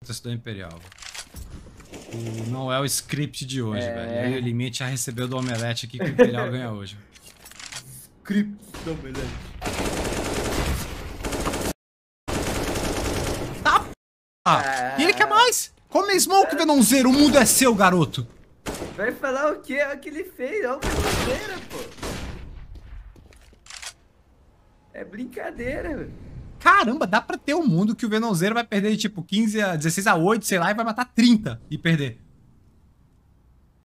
da Imperial. Não é o script de hoje, velho. E o Limite já recebeu do Omelete aqui que o Imperial ganha hoje. Script do Omelete. E ele quer mais! Come Smoke, Venonzeiro, o mundo é seu, garoto! Vai falar o quê? Olha o que ele fez, olha o brincadeira, pô. É brincadeira, velho. Caramba, dá pra ter um mundo que o Venonzeiro vai perder de tipo 15 a 16 a 8, sei lá, e vai matar 30 e perder.